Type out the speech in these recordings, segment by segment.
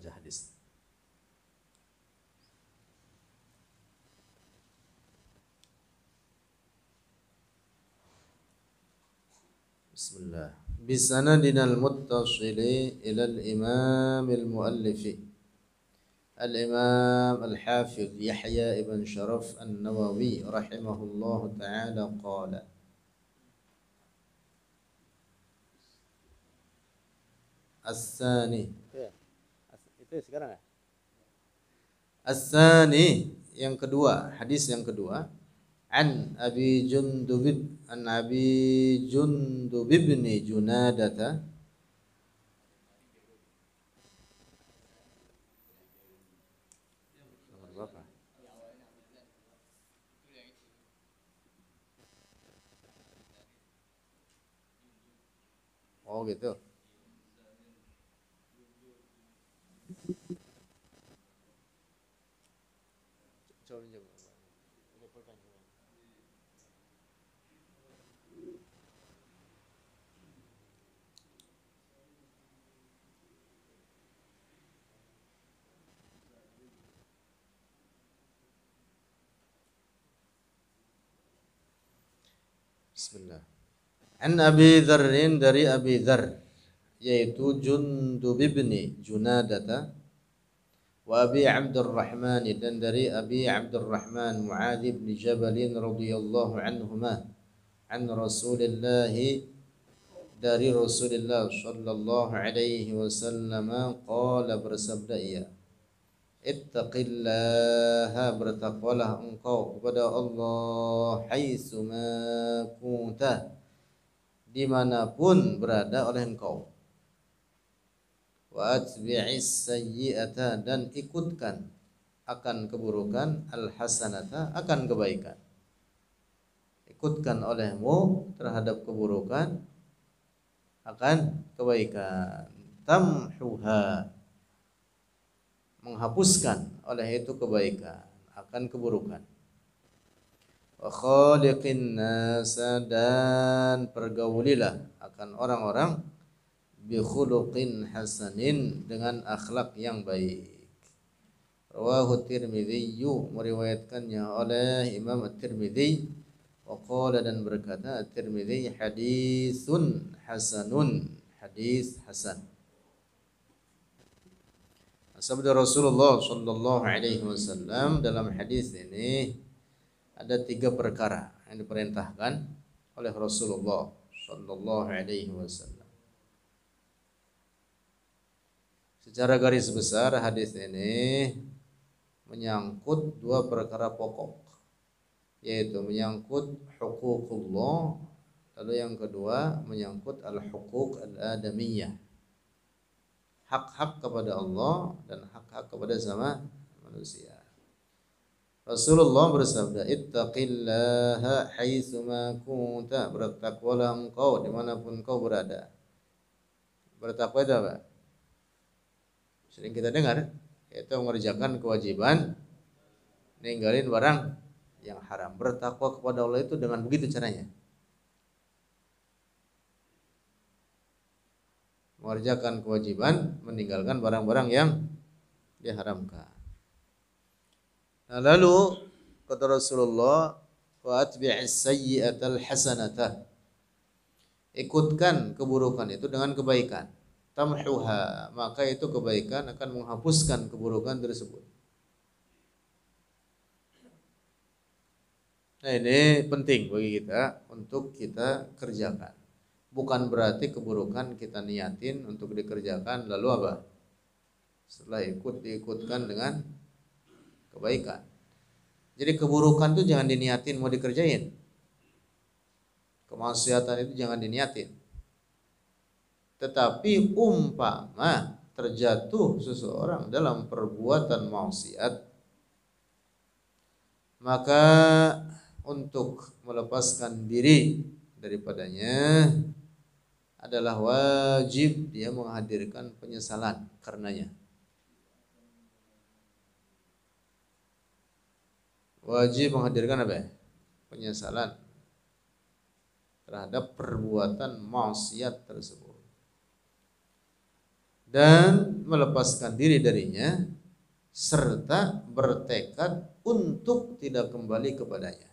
aja hadis. Bismillah. Bisanadina al-muttasili ila al-imam al-muallifi Al-Imam Al-Hafidh Yahya ibn Sharaf An-Nawawi rahimahullahu ta'ala qala As-sani itu sekarang ya? As-sani yang kedua, hadis yang kedua an Abi Jundub ibn Junadata Oh gitu. Bismillah. An Abi Dzarrin dari Abi Dzar yaitu Jundub bin Junadata wa Abi Abdurrahman dan dari Abi Abdurrahman Muadz bin Jabal radhiyallahu anhuma an Rasulillah dari Rasulullah sallallahu alaihi wasallam qala bersabda ia Ittaqillaha bertakwalah engkau kepada Allah haitsuma kunta dimanapun berada oleh engkau wa atbi'is sayyi'ata dan ikutkan akan keburukan al-hasanata akan kebaikan ikutkan olehmu terhadap keburukan akan kebaikan tamhuha menghapuskan oleh itu kebaikan akan keburukan wa khaliqin nasa dan pergaulilah akan orang-orang bi khuluqin hasanin dengan akhlak yang baik rawahu Tirmidzi meriwayatkannya oleh Imam At-Tirmidzi wa qala dan berkata At-Tirmidzi hadisun hasanun hadis hasan. Sabda Rasulullah sallallahu alaihi wasallam dalam hadis ini ada 3 perkara yang diperintahkan oleh Rasulullah sallallahu alaihi wasallam. Secara garis besar hadis ini menyangkut 2 perkara pokok yaitu menyangkut huququllah lalu yang kedua menyangkut al-huquq al-adamiyah hak-hak kepada Allah dan hak-hak kepada sama manusia. Rasulullah bersabda, Ittaqillaha haitsuma kunta, bertakwalah engkau dimanapun kau berada. Bertakwa itu apa? Sering kita dengar, yaitu mengerjakan kewajiban, ninggalin barang yang haram. Bertakwa kepada Allah itu dengan begitu caranya. Mengerjakan kewajiban, meninggalkan barang-barang yang diharamkan. Nah, lalu kata Rasulullah, wa atbi'is sayyi'atal hasanata. Ikutkan keburukan itu dengan kebaikan. Tamhuha, maka itu kebaikan akan menghapuskan keburukan tersebut. Nah, ini penting bagi kita untuk kita kerjakan. Bukan berarti keburukan kita niatin untuk dikerjakan lalu apa? Setelah diikutkan dengan kebaikan. Jadi keburukan itu jangan diniatin mau dikerjain. Kemaksiatan itu jangan diniatin. Tetapi umpama terjatuh seseorang dalam perbuatan maksiat, maka untuk melepaskan diri daripadanya adalah wajib dia menghadirkan penyesalan karenanya. Wajib menghadirkan apa? Penyesalan terhadap perbuatan maksiat tersebut. dan melepaskan diri darinya serta bertekad untuk tidak kembali kepadanya.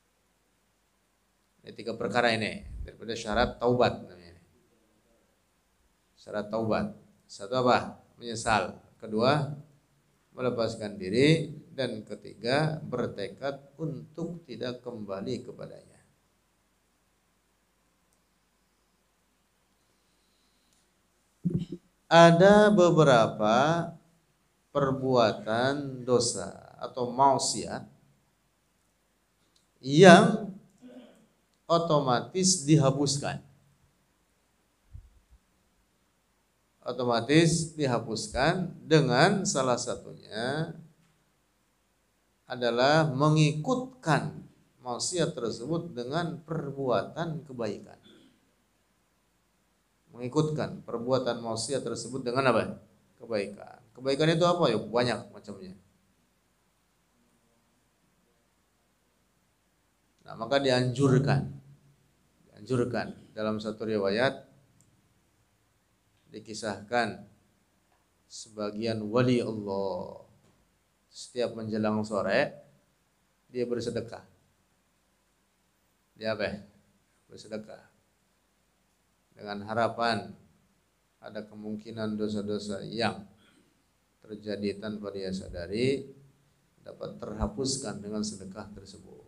Ini 3 perkara ini daripada syarat taubat namanya. Syarat taubat. 1 apa? Menyesal. 2, melepaskan diri, dan 3, bertekad untuk tidak kembali kepadanya. Ada beberapa perbuatan dosa atau maksiat yang otomatis dihapuskan. Otomatis dihapuskan dengan salah satunya adalah mengikutkan maksiat tersebut dengan perbuatan kebaikan. Mengikutkan perbuatan maksiat tersebut dengan apa? Kebaikan. Kebaikan itu apa ya? Banyak macamnya. Nah, maka dianjurkan dalam satu riwayat dikisahkan sebagian wali Allah setiap menjelang sore dia bersedekah. Dia apa? Bersedekah dengan harapan ada kemungkinan dosa-dosa yang terjadi tanpa dia sadari dapat terhapuskan dengan sedekah tersebut.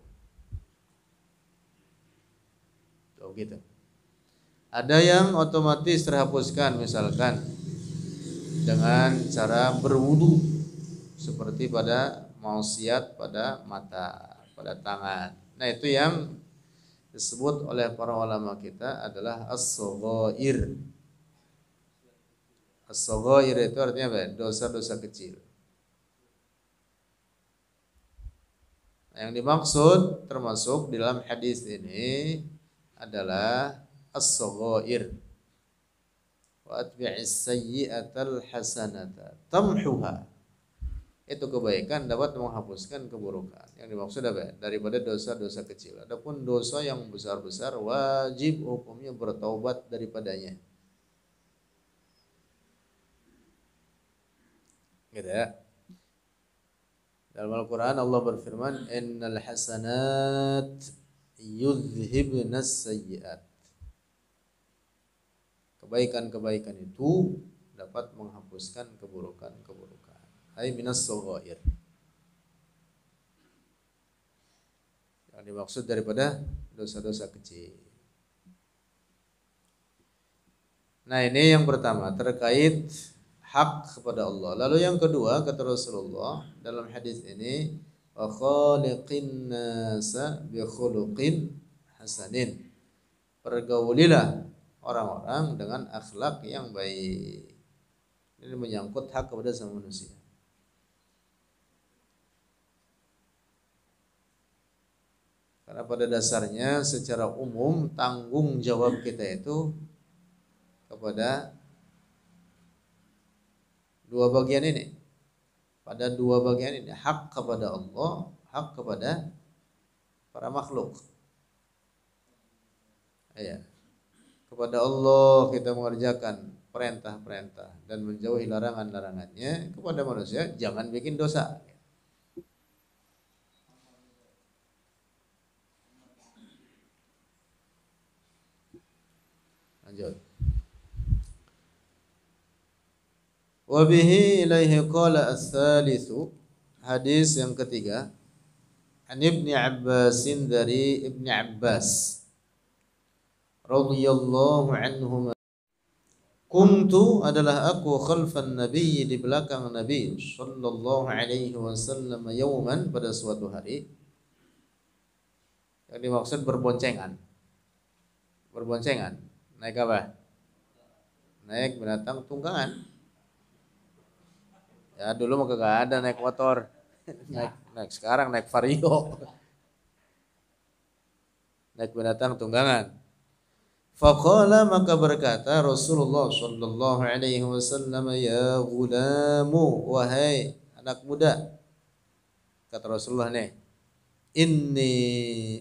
Tuh gitu. Ada yang otomatis terhapuskan, misalkan dengan cara berwudu, seperti pada maksiat pada mata, pada tangan. Nah, itu yang disebut oleh para ulama kita adalah as-saghair. As-saghair itu artinya apa? Dosa-dosa kecil. Nah, yang dimaksud termasuk di dalam hadis ini adalah as-saghair. Wa atbi'is sayyi'atal hasanata tamhuha. Itu kebaikan dapat menghapuskan keburukan. Yang dimaksud apa? Daripada dosa-dosa kecil. Adapun dosa yang besar-besar wajib hukumnya bertaubat daripadanya. Gitu ya. Dalam Al-Quran Allah berfirman, innal hasanat yudhibnas sayyi'at. Kebaikan-kebaikan itu dapat menghapuskan keburukan-keburukan. Hai minas saghair. Yang dimaksud daripada dosa-dosa kecil. Nah, ini yang pertama terkait hak kepada Allah. Lalu yang kedua kata Rasulullah dalam hadis ini, wa khaliqin nasa bi khuluqin hasanin. Pergaulilah orang-orang dengan akhlak yang baik. Ini menyangkut hak kepada semua manusia. Karena pada dasarnya secara umum tanggung jawab kita itu kepada dua bagian ini. Pada dua bagian ini, hak kepada Allah, hak kepada para makhluk. Ya. Kepada Allah kita mengerjakan perintah-perintah dan menjauhi larangan-larangannya. Kepada manusia jangan bikin dosa. Lanjut. Wa bihi ilaihi qala as-salisu, hadis yang ketiga, an Ibnu Abbasin, dari Ibnu Abbas radhiyallahu anhuma, kuntu adalah aku khalfan nabi, di belakang Nabi sallallahu alaihi wasallam, yauman, pada suatu hari. Yang dimaksud berboncengan. Berboncengan. Naik apa? Naik binatang tunggangan. Ya dulu mah kagak ada naik motor. Naik sekarang naik vario. Naik binatang tunggangan. Faqala, maka berkata Rasulullah sallallahu alaihi wasallam, ya gulamu, wahai anak muda. Kata Rasulullah nih, inni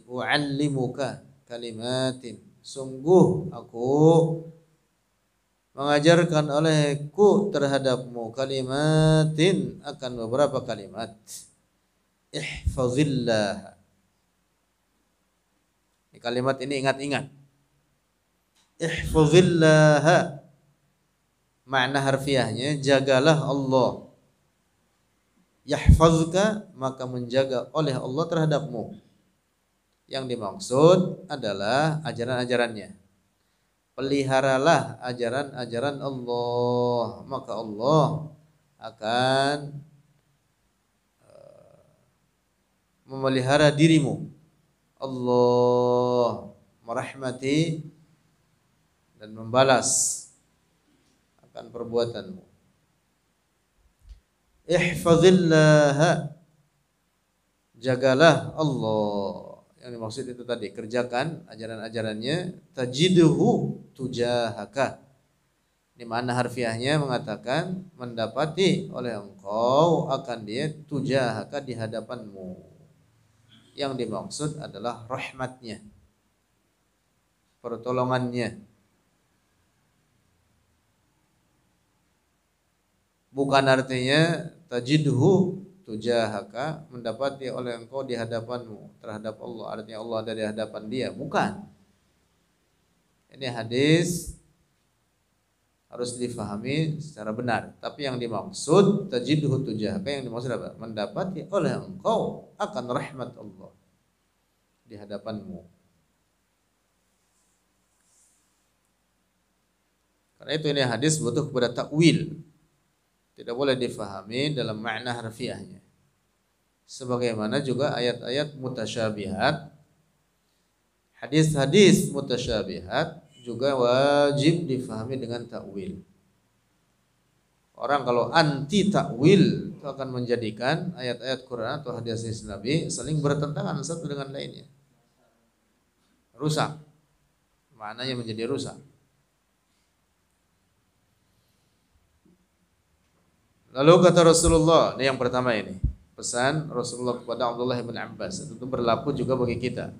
u'allimuka kalimatin, sungguh aku mengajarkan olehku terhadapmu kalimatin, akan beberapa kalimat. Ihfazillah. Kalimat ini ingat-ingat. Ihfazillah. Makna harfiahnya jagalah Allah. Yahfazka, maka menjaga oleh Allah terhadapmu. Yang dimaksud adalah ajaran-ajarannya. Peliharalah ajaran-ajaran Allah, maka Allah akan memelihara dirimu. Allah merahmati dan membalas akan perbuatanmu. Ihfazillah, jagalah Allah. Yang dimaksud itu tadi, kerjakan ajaran-ajarannya, tajidhu tujahaka. Di mana harfiahnya mengatakan mendapati oleh engkau akan dia tujahaka, di hadapanmu. Yang dimaksud adalah rahmatnya, pertolongannya. Bukan artinya tajidhu tujahaka, mendapati oleh engkau di hadapanmu terhadap Allah, artinya Allah ada di hadapan dia. Bukan. Ini hadis harus difahami secara benar. Tapi yang dimaksud tajidhu tujahaka, yang dimaksud apa? Mendapati oleh engkau akan rahmat Allah di hadapanmu. Karena itu ini hadis butuh kepada takwil. Tidak boleh difahami dalam makna harfiahnya. Sebagaimana juga ayat-ayat mutasyabihat, hadis-hadis mutasyabihat juga wajib difahami dengan takwil. Orang kalau anti takwil itu akan menjadikan ayat-ayat Quran atau hadis Nabi saling bertentangan satu dengan lainnya. Rusak. Maknanya menjadi rusak. Lalu kata Rasulullah, ini yang pertama ini, pesan Rasulullah kepada Abdullah bin Abbas, itu berlaku juga bagi kita.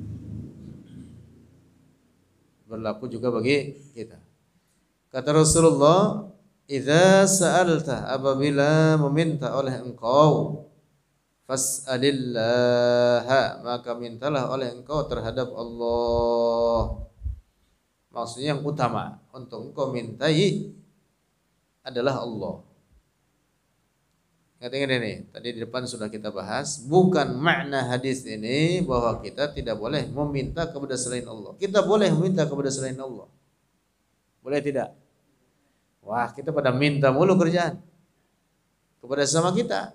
Berlaku juga bagi kita. Kata Rasulullah, "Idza sa'alta, apabila meminta oleh engkau, fas'alillah, maka mintalah oleh engkau terhadap Allah." Maksudnya yang utama untuk engkau mintai adalah Allah. Ingat ini, tadi di depan sudah kita bahas, bukan makna hadis ini bahwa kita tidak boleh meminta kepada selain Allah. Kita boleh meminta kepada selain Allah. Boleh tidak? Wah, kita pada minta mulu kerjaan kepada sesama kita.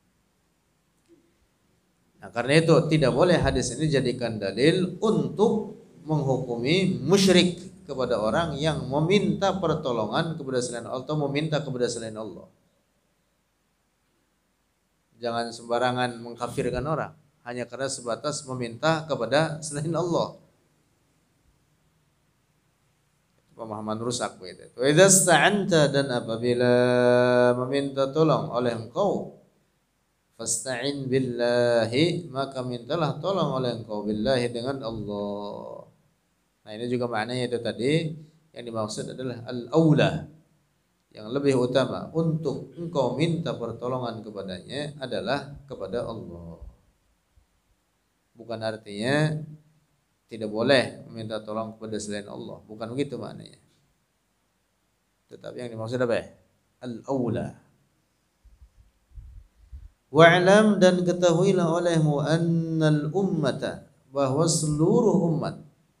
Nah, karena itu tidak boleh hadis ini jadikan dalil untuk menghukumi musyrik kepada orang yang meminta pertolongan kepada selain Allah atau meminta kepada selain Allah. Jangan sembarangan mengkafirkan orang hanya karena sebatas meminta kepada selain Allah. Pemahaman rusak begitu. Wa idza sta'anta, dan apabila meminta tolong oleh engkau, fasta'in billahi, maka mintalah tolong oleh engkau billahi, dengan Allah. Nah, ini juga maknanya itu tadi, yang dimaksud adalah al-aula, yang lebih utama untuk engkau minta pertolongan kepadanya adalah kepada Allah. Bukan artinya tidak boleh meminta tolong kepada selain Allah, bukan begitu maknanya. Tetapi yang dimaksud apa? Al-aula. Wa'lam, dan ketahuilah olehmu, annal ummata, bahwa seluruh umat,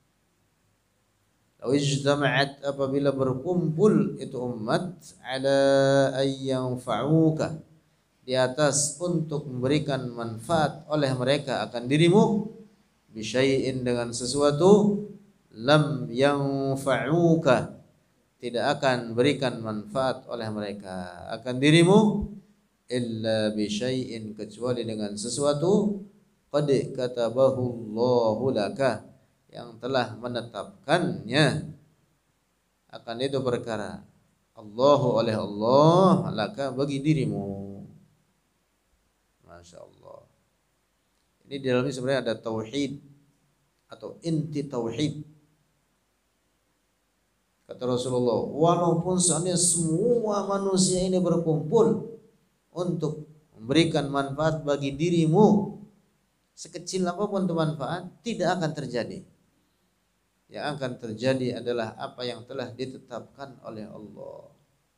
ijtama'at, apabila berkumpul itu umat, ala ayyanfa'uka, di atas untuk memberikan manfaat oleh mereka akan dirimu, bisyai'in, dengan sesuatu, lam yanfa'uka, tidak akan berikan manfaat oleh mereka akan dirimu, illa bisyai'in, kecuali dengan sesuatu, qad katabahu Allahu laka, yang telah menetapkannya akan itu perkara, Allahu, oleh Allah, laka, bagi dirimu. Masya Allah. Ini di dalamnya sebenarnya ada tauhid atau inti tauhid. Kata Rasulullah, walaupun seandainya semua manusia ini berkumpul untuk memberikan manfaat bagi dirimu, sekecil apapun itu manfaat, tidak akan terjadi. Yang akan terjadi adalah apa yang telah ditetapkan oleh Allah.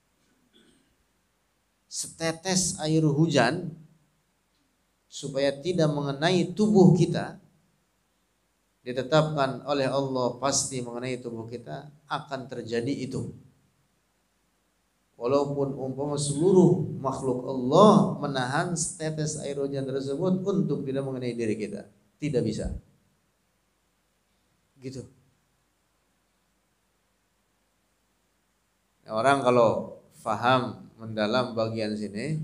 Setetes air hujan supaya tidak mengenai tubuh kita, ditetapkan oleh Allah pasti mengenai tubuh kita, akan terjadi itu. Walaupun umpama seluruh makhluk Allah menahan setetes air hujan tersebut untuk tidak mengenai diri kita, tidak bisa. Gitu. Orang kalau faham mendalam bagian sini,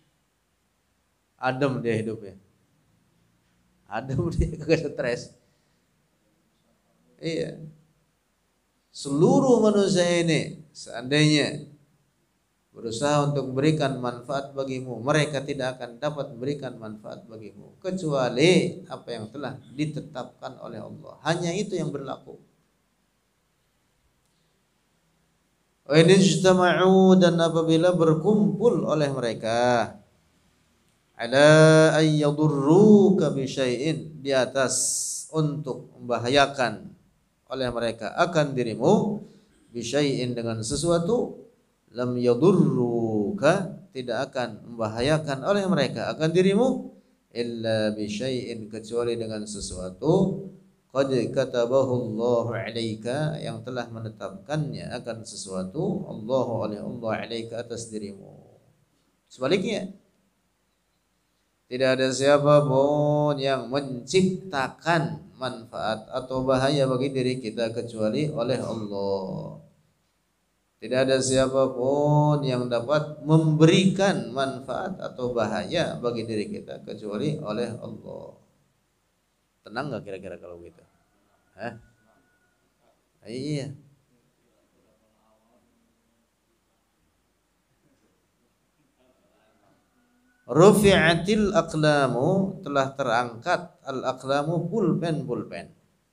adem dia hidupnya. Adem dia, kagak stres. Iya. Seluruh manusia ini seandainya berusaha untuk memberikan manfaat bagimu, mereka tidak akan dapat memberikan manfaat bagimu kecuali apa yang telah ditetapkan oleh Allah. Hanya itu yang berlaku. Wa in ijtama'u, dan apabila berkumpul oleh mereka, ala ay yadurruka bi syai'in, di atas untuk membahayakan oleh mereka akan dirimu, bi syai'in, dengan sesuatu, lam yadurruka, tidak akan membahayakan oleh mereka akan dirimu, illa bi syai'in, kecuali dengan sesuatu, qad katabahu Allah 'alaika, yang telah menetapkannya akan sesuatu Allah oleh Allah 'alaika, atas dirimu. Sebaliknya, tidak ada siapapun yang menciptakan manfaat atau bahaya bagi diri kita kecuali oleh Allah. Tidak ada siapapun yang dapat memberikan manfaat atau bahaya bagi diri kita kecuali oleh Allah. Tenang nggak kira-kira kalau gitu? Hah? Iya. Rufi'atil aqlamu, telah terangkat al aqlamu, pulpen.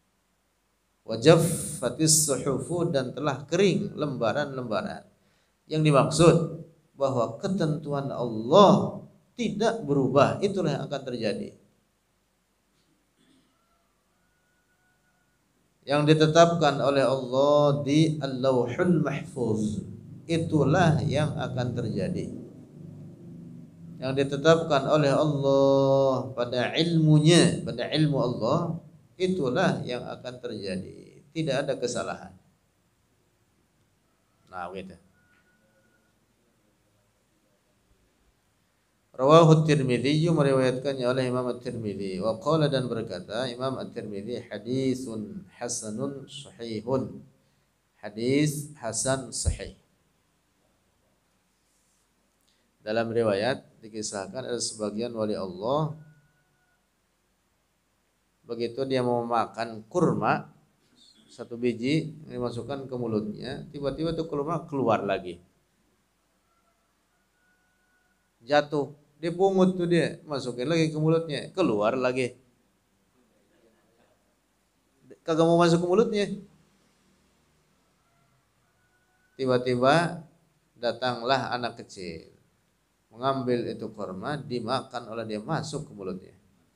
Wajaffatis suhufu, dan telah kering lembaran-lembaran. Yang dimaksud bahwa ketentuan Allah tidak berubah, itulah yang akan terjadi. Yang ditetapkan oleh Allah di Al-Lauhul Mahfuz, itulah yang akan terjadi. Yang ditetapkan oleh Allah pada ilmunya, pada ilmu Allah, itulah yang akan terjadi. Tidak ada kesalahan. Nah, gitu. Rawahu Tirmidzi, meriwayatkannya oleh Imam At-Tirmidzi. Wa qala, dan berkata Imam At-Tirmidzi, hadisun hasanun sahihun. Hadis hasan sahih. Dalam riwayat dikisahkan ada sebagian wali Allah, begitu dia mau makan kurma, satu biji dimasukkan ke mulutnya, tiba-tiba itu kurma keluar lagi, jatuh, dipungut tuh dia, masukin lagi ke mulutnya, keluar lagi, kagak mau masuk ke mulutnya. Tiba-tiba datanglah anak kecil, mengambil itu kurma, dimakan oleh dia, masuk ke mulutnya.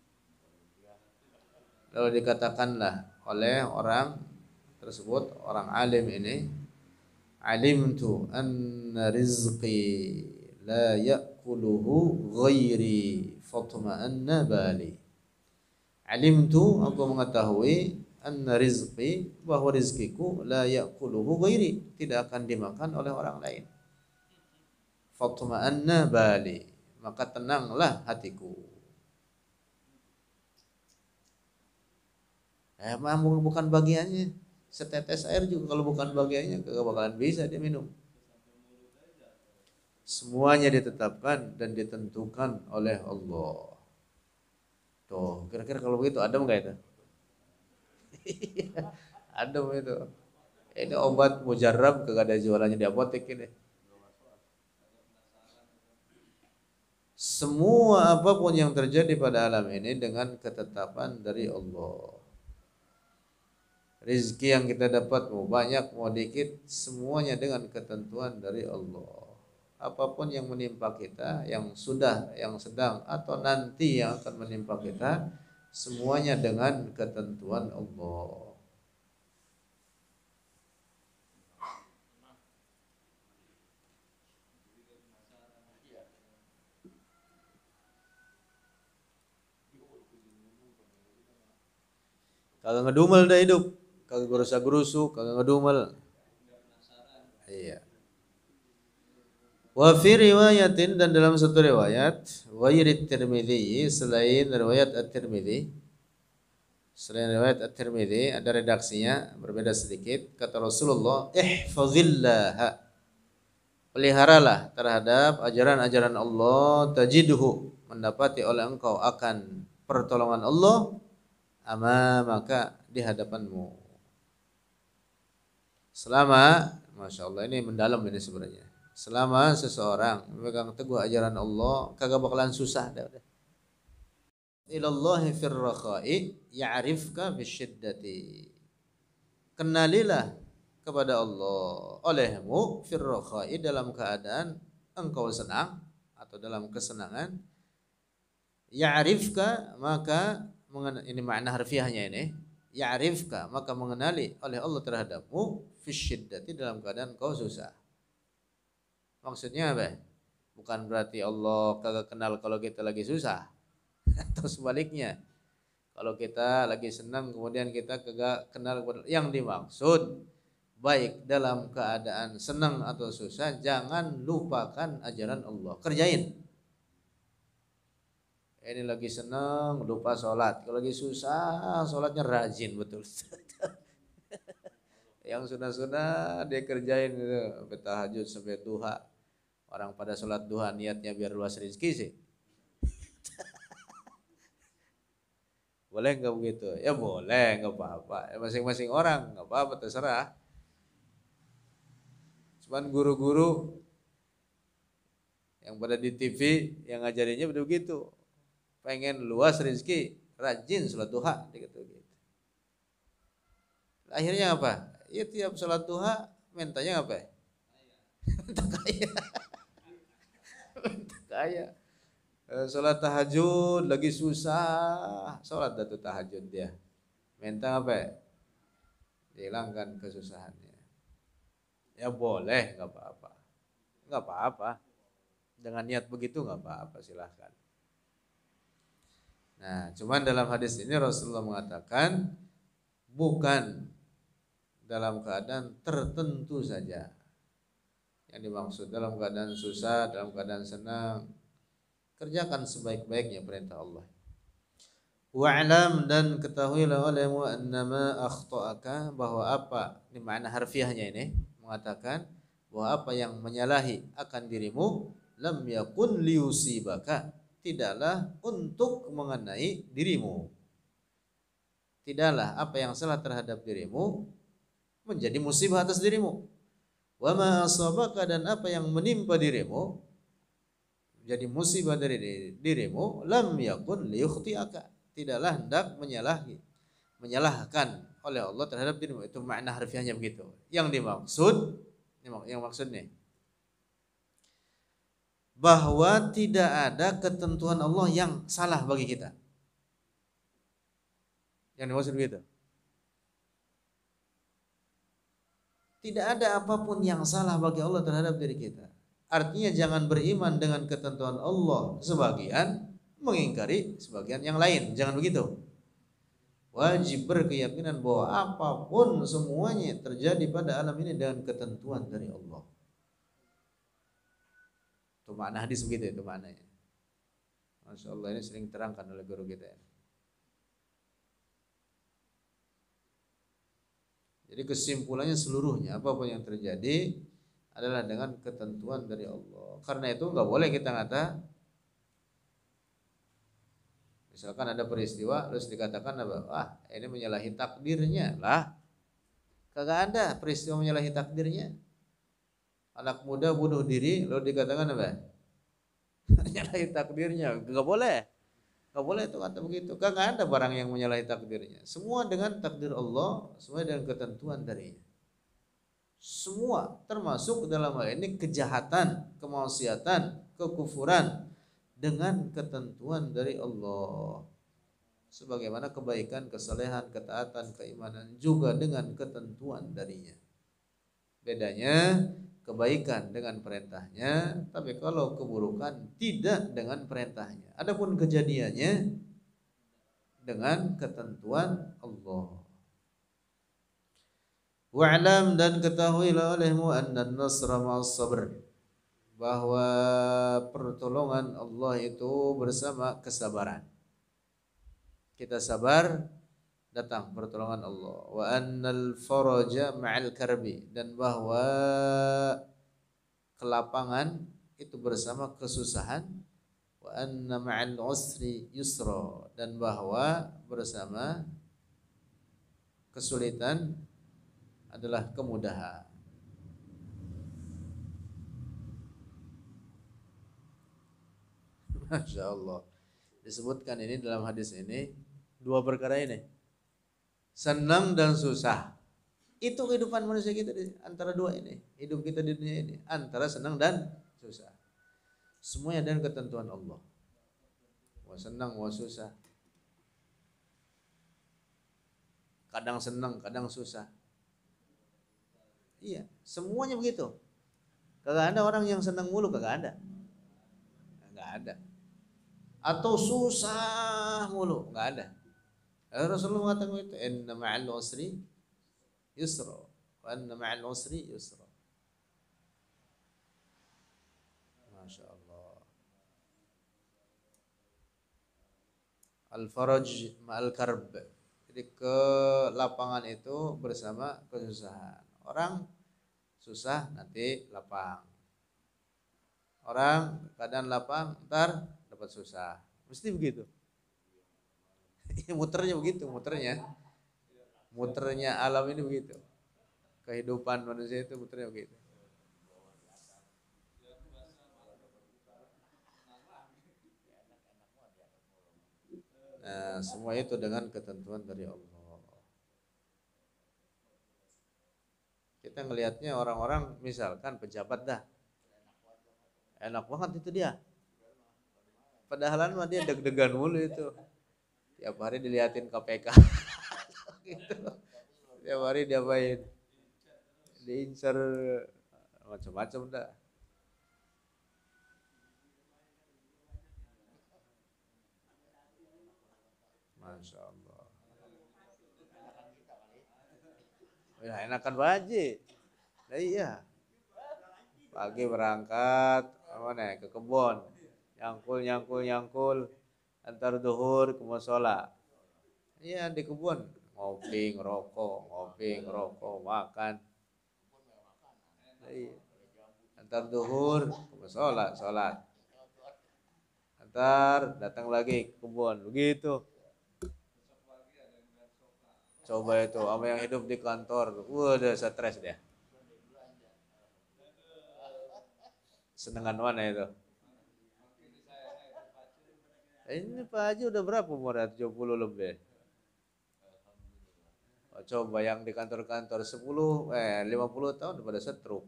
Lalu dikatakanlah oleh orang tersebut, orang alim ini, alimtu anna rizqi la ya'kuluhu ghairi fatma'anna bali. Alimtu, aku mengetahui, anna rizqi, bahwa rizkiku, la ya'kuluhu ghairi, tidak akan dimakan oleh orang lain. Fatma'anna bali, maka tenanglah hatiku. Emang bukan bagiannya, setetes air juga kalau bukan bagiannya kagak bakalan bisa dia minum. Semuanya ditetapkan dan ditentukan oleh Allah. Tuh, kira-kira kalau begitu adem enggak itu? Adem itu. Ini obat mujarab, kagak ada jualannya di apotek ini. Semua apapun yang terjadi pada alam ini dengan ketetapan dari Allah. Rizki yang kita dapat mau banyak mau dikit, semuanya dengan ketentuan dari Allah. Apapun yang menimpa kita, yang sudah, yang sedang, atau nanti yang akan menimpa kita, semuanya dengan ketentuan Allah. Kagak ngedumel dah hidup, kagak gerusa-gerusu, kagak ngedumel. Iya. Wa fi riwayatin, dan dalam satu riwayat, wa yurid Tirmidzi, selain riwayat At-Tirmidzi, selain riwayat At-Tirmidzi ada redaksinya berbeda sedikit. Kata Rasulullah, ihfazillah, peliharalah terhadap ajaran-ajaran Allah, tajidhu, mendapati oleh engkau akan pertolongan Allah amamaka, di hadapanmu. Selama, Masya Allah, ini mendalam ini sebenarnya. Selama seseorang memegang teguh ajaran Allah, kagak bakalan susah dah. Ilallahi fir rakha'i ya'rifka bisyiddati. Kenalilah kepada Allah olehmu fir rakha'i, dalam keadaan engkau senang atau dalam kesenangan. Ya'rifka, maka ini makna harfiahnya ini. Ya'rifka, maka mengenali oleh Allah terhadapmu fisyiddati, dalam keadaan kau susah. Maksudnya apa? Bukan berarti Allah kagak kenal kalau kita lagi susah, atau sebaliknya. Kalau kita lagi senang kemudian kita kagak kenal. Yang dimaksud, baik dalam keadaan senang atau susah, jangan lupakan ajaran Allah, kerjain. Ini lagi senang lupa sholat, kalau lagi susah sholatnya rajin betul. Yang sunah-sunah dia kerjain gitu, sampai tahajud sampai duha. Orang pada sholat duha niatnya biar luas rezeki sih. Boleh nggak begitu? Ya boleh, nggak apa-apa. Masing-masing orang nggak apa-apa, terserah. Cuman guru-guru yang pada di TV yang ngajarinnya begitu, pengen luas rezeki, rajin sholat duha, gitu. Akhirnya apa? Ya tiap sholat duha mintanya apa? Minta kaya. Kaya. Sholat tahajud lagi susah, sholat datu tahajud dia. Minta apa? Hilangkan kesusahannya. Ya boleh, nggak apa-apa. Nggak apa-apa. Dengan niat begitu nggak apa-apa, silahkan. Nah, cuman dalam hadis ini Rasulullah mengatakan bukan dalam keadaan tertentu saja. Yang dimaksud dalam keadaan susah, dalam keadaan senang, kerjakan sebaik-baiknya perintah Allah. Wa'lam, dan ketahuilah olehmu annama akhta'aka, bahwa apa, ini makna harfiahnya ini mengatakan bahwa apa yang menyalahi akan dirimu, lam yakun liyusibaka, tidaklah untuk mengenai dirimu. Tidaklah apa yang salah terhadap dirimu menjadi musibah atas dirimu. Wa ma asabaka, dan apa yang menimpa dirimu jadi musibah dari dirimu, lam yakun liyukhti'aka, tidaklah hendak menyalahkan oleh Allah terhadap dirimu. Itu makna harfiahnya begitu. Yang maksud nih, bahwa tidak ada ketentuan Allah yang salah bagi kita. Yang dimaksud begitu. Tidak ada apapun yang salah bagi Allah terhadap diri kita. Artinya jangan beriman dengan ketentuan Allah sebagian, mengingkari sebagian yang lain. Jangan begitu. Wajib berkeyakinan bahwa apapun semuanya terjadi pada alam ini dengan ketentuan dari Allah. Itu makna hadis begitu, itu maknanya. Masya Allah, ini sering terangkan oleh guru kita. Jadi kesimpulannya seluruhnya apapun yang terjadi adalah dengan ketentuan dari Allah. Karena itu nggak boleh kita ngata, misalkan ada peristiwa terus dikatakan apa? Wah, ini menyalahi takdirnya. Lah, kagak ada peristiwa menyalahi takdirnya. Anak muda bunuh diri lalu dikatakan apa? Menyalahi takdirnya. Nggak boleh. Nggak boleh itu kata begitu. Kan nggak ada barang yang menyalahi takdirnya. Semua dengan takdir Allah, semua dengan ketentuan darinya. Semua termasuk dalam hal ini kejahatan, kemaksiatan, kekufuran dengan ketentuan dari Allah. Sebagaimana kebaikan, kesalehan, ketaatan, keimanan juga dengan ketentuan darinya. Bedanya kebaikan dengan perintahnya, tapi kalau keburukan tidak dengan perintahnya. Adapun kejadiannya dengan ketentuan Allah. Wa'lam, dan ketahuilah olehmu anna an-nasra ma'as sabr, bahwa pertolongan Allah itu bersama kesabaran. Kita sabar, datang pertolongan Allah. Wa annal faraja ma'al karbi, dan bahwa kelapangan itu bersama kesusahan. Wa anna ma'al usri yusra, dan bahwa bersama kesulitan adalah kemudahan. Masya Allah. Disebutkan ini dalam hadis ini dua perkara ini, senang dan susah. Itu kehidupan manusia kita antara dua ini. Hidup kita di dunia ini antara senang dan susah. Semuanya dengan ketentuan Allah. Mau senang mau susah. Kadang senang, kadang susah. Iya, semuanya begitu. Kagak ada orang yang senang mulu, kagak ada. Kagak ada. Atau susah mulu, kagak ada. Rasulullah mengatakan itu, inna ma'al usri yusra, wa inna ma'al usri yusra. Masya Allah. Al-faraj ma'al karb. Jadi kelapangan itu bersama kesusahan. Orang susah nanti lapang. Orang kadang lapang ntar dapat susah. Mesti begitu. Muternya begitu, muternya. Muternya alam ini begitu. Kehidupan manusia itu muternya begitu. Nah, semua itu dengan ketentuan dari Allah. Kita ngelihatnya orang-orang misalkan pejabat dah, enak banget itu dia. Padahal mah dia deg-degan mulu itu. Tiap hari diliatin KPK. Gitu. Tiap hari dia main, diincar macam-macam dah. Masya Allah. Ya enakan baji. Nah, iya. Pagi berangkat mana ke kebun, nyangkul, antar duhur ke musola. Iya di kebun, ngopi ngerokok, makan. Iya. Antar duhur ke musola, sholat. Antar datang lagi ke kebun, begitu. Coba itu, sama yang hidup di kantor, udah stres dia. Senengan mana itu? Ini Pak Haji udah berapa umurnya? 70 lebih. Oh, coba yang di kantor-kantor 50 tahun udah pada stroke.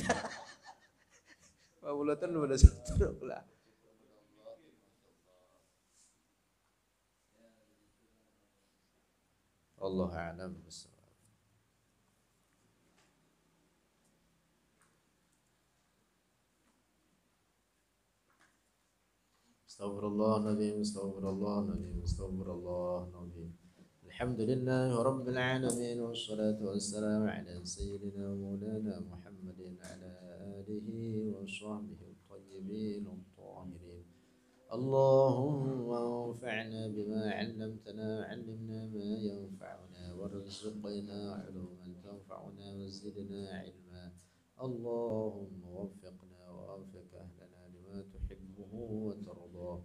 50 tahun udah pada stroke lah. Allah a'lam bishawab. Astagfirullah Nabi, astagfirullah Nabi, astagfirullah Nabi. Alhamdulillah Rabbil alamin, wassalatu wassalamu ala sayyidina Maulana Muhammadin ala alihi wa sahbihi at-tayyibin at-tahirin. Allahumma anfa'na bima 'allamtana, 'allimna ma yanfa'una, warzuqna 'ilman tanfa'una wa zidna 'ilma. Allahumma waffiqna wa waffiq ahlana lima tuhibbuhu wa tardah.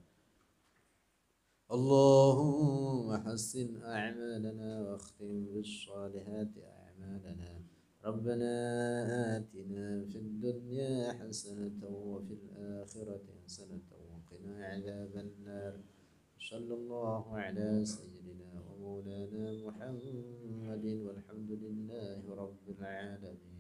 اللهم حسن أعمالنا واختم بالصالحات أعمالنا. ربنا آتنا في الدنيا حسنة وفي الآخرة حسنة وقنا عذاب النار. صلى الله على سيدنا ومولانا محمد والحمد لله رب العالمين.